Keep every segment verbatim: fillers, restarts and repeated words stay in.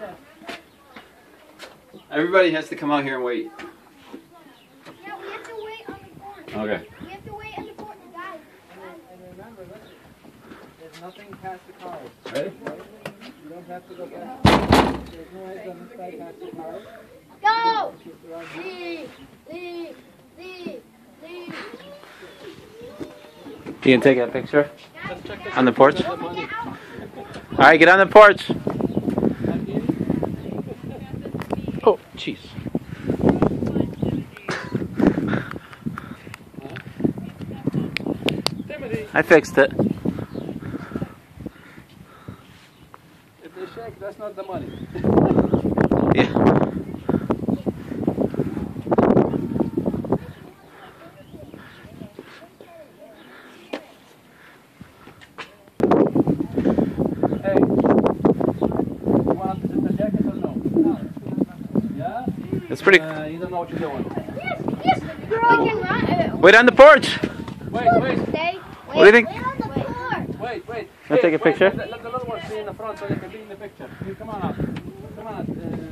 Everybody has to come out here and wait. Yeah, we have to wait on the corner. Okay. We have to wait on the corner, guys. And remember, listen, there's nothing past the cars. Ready? You don't have to go back. There's no edge on the side past the cars. Go! Leave, leave, leave, leave. You can take a picture on the porch. All right, get on the porch. Oh, jeez. I fixed it. If they shake, that's not the money. Yeah. Hey, you want to zip the jacket or no? No. Yeah? It's pretty. Uh, you don't know what you're doing. Yes, yes, girl, we can run. Uh, Wait on the porch. Wait, wait, Stay. What do you think? Wait on the floor. wait, wait. Can I take a Wait, picture? Let, let the little ones be in the front so they can be in the picture. You come on up. Come on.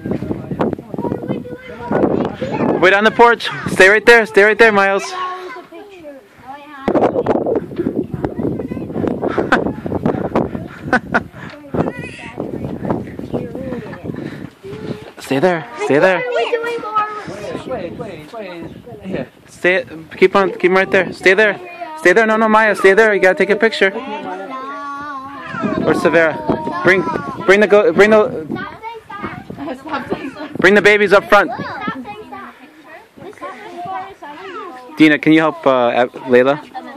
Uh, Wait on the porch. Stay right there. Stay right there, Miles. Stay there. Stay there. wait, wait, wait. Here. Stay. Keep on. Keep right there. Stay there. Stay there. No, no, Maya. Stay there. You gotta take a picture. Or Severa. Bring. Bring the. Go, bring the. Bring the babies up front. Dina, can you help uh, Layla?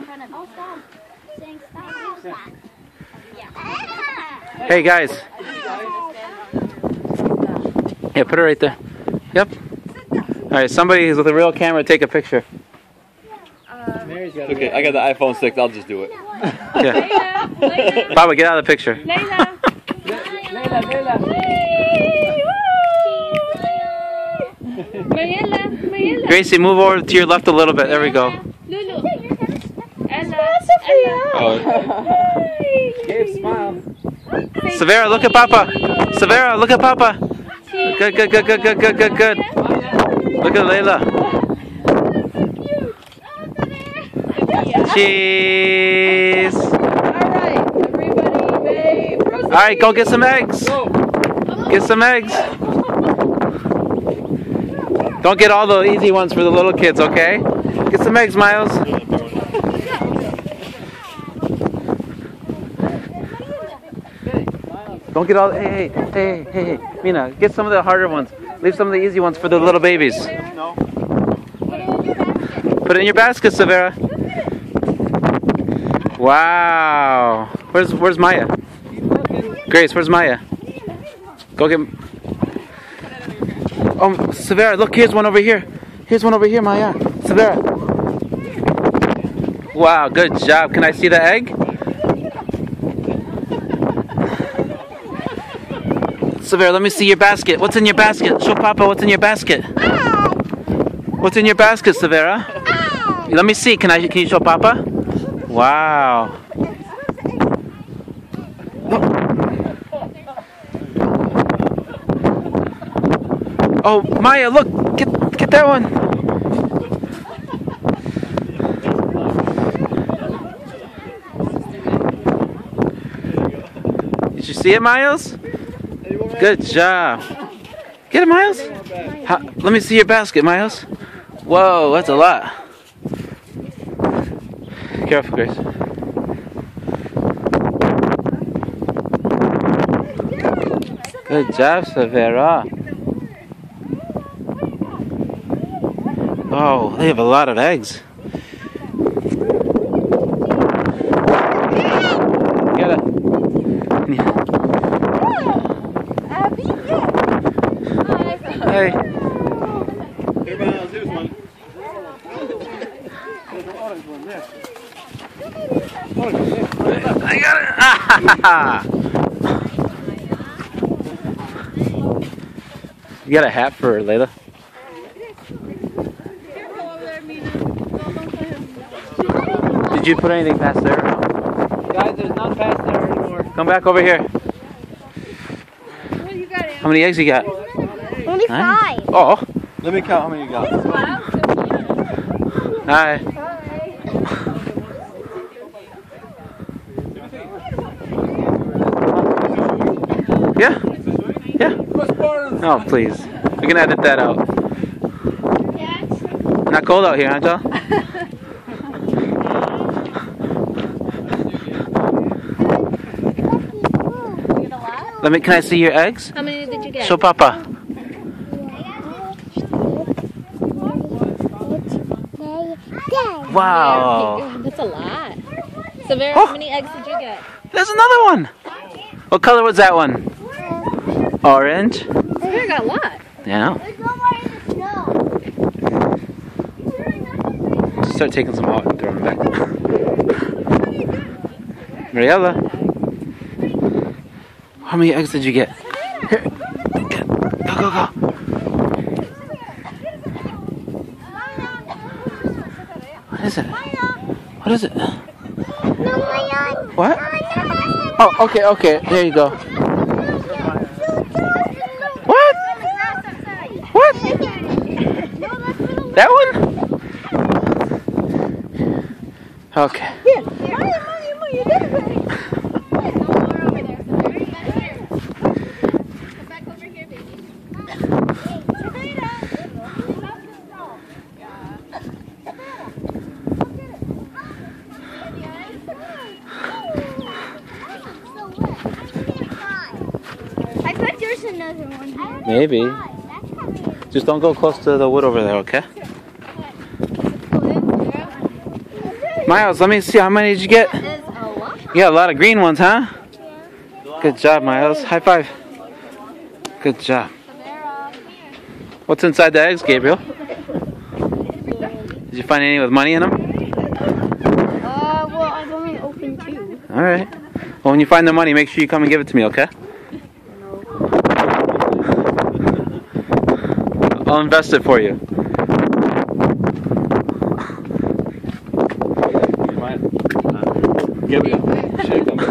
Hey guys. Yeah, put it right there. Yep. All right, somebody who's with a real camera, take a picture. Okay, I got the iPhone six. I'll just do it. Yeah. Baba, get out of the picture. Layla, Layla. Gracie, move over to your left a little bit. There we go. Lulu. Ella. Sophia. Oh. Gabe, smile. Severa, look at Papa. Severa, look at Papa. Good, good, good, good, good, good, good, good. Look at Layla. Cheese. Alright, everybody, babe. Alright, go get some eggs. Get some eggs. Don't get all the easy ones for the little kids, okay? Get some eggs, Miles. Don't get all. Hey, hey, hey, hey, hey, Mina, get some of the harder ones. Leave some of the easy ones for the little babies. No. Put it in your basket, Severa. Wow. Where's Where's Maya? Grace, where's Maya? Go get. Oh, Severa, look, here's one over here. Here's one over here, Maya. Severa. Wow, good job. Can I see the egg? Severa, let me see your basket. What's in your basket? Show Papa what's in your basket. What's in your basket, Severa? Let me see. Can I? Can you show Papa? Wow. Oh, Maya, look. Get get that one. Did you see it, Miles? Good job. Get it, Miles. How, let me see your basket, Miles. Whoa, that's a lot. Careful, Grace. Good job, Severa. Oh, they have a lot of eggs. Get it. Hey. Here, Miles, here's one. There's an orange one there. I got it. Ah, you got a hat for Layla? Did you put anything past there? Guys, there's none past there anymore. Come back over here. What do you got, Em? How many eggs you got? Only Nice. five. Oh. Let me count how many you got. Hi. Yeah? Yeah? Oh, please. We can edit that out. Not cold out here, huh, Joe? Let me, can I see your eggs? How many did you get? Show Papa. Wow. That's a lot. Savera, Oh. how many eggs did you get? There's another one. What color was that one? Orange. Savera got a lot. Yeah. Start taking some out and throwing them back. Mariella. How many eggs did you get? Here. Get. Go, go, go. What is it? What is it? What? Oh, okay, okay. There you go. What? What? That one? Okay. I bet there's another one here. Maybe. Just don't go close to the wood over there, okay? Miles, let me see. How many did you get? You got a lot of green ones, huh? Good job, Miles. High five. Good job. What's inside the eggs, Gabriel? Did you find any with money in them? Uh, well, I've only opened two. Alright. Well, when you find the money, make sure you come and give it to me, okay? I'll invest it for you. Give me a shake on the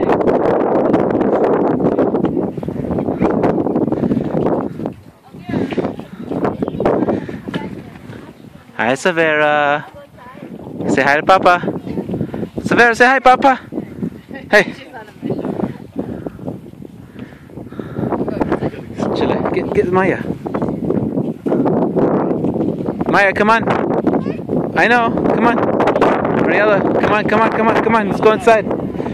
Hi, Savera. Say hi to Papa. Savera, say hi, Papa. Hey. Chile. Get, get Maya. Maya, come on. I know. Come on. Mariella, come on, come on, come on, come on. Let's go inside.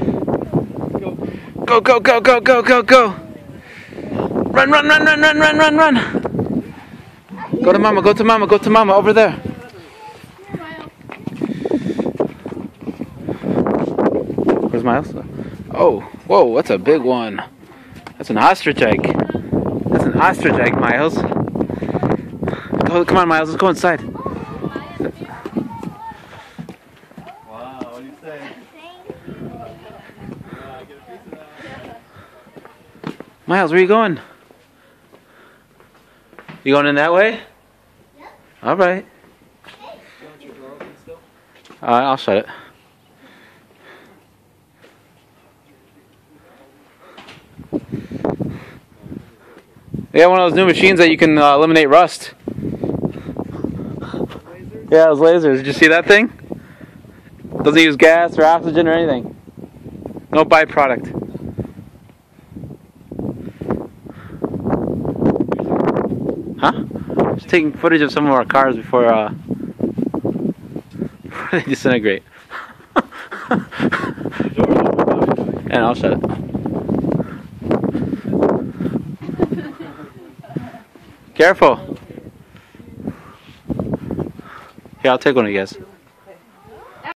Go, go, go, go, go, go, go. Run, run, run, run, run, run, run, run. Go to Mama, go to Mama, go to Mama, over there. Where's Miles? Oh, whoa, that's a big one. That's an ostrich egg. That's an ostrich egg, Miles. Go, come on, Miles, let's go inside. Wow, what do you say? Miles, where are you going? You going in that way? Yep. All right. Uh, I'll shut it. They got one of those new machines that you can uh, eliminate rust. Yeah, those lasers. Did you see that thing? Doesn't use gas or oxygen or anything. No byproduct. Huh? Just taking footage of some of our cars before uh, they disintegrate. And I'll shut it. Careful. Here, I'll take one of you guys.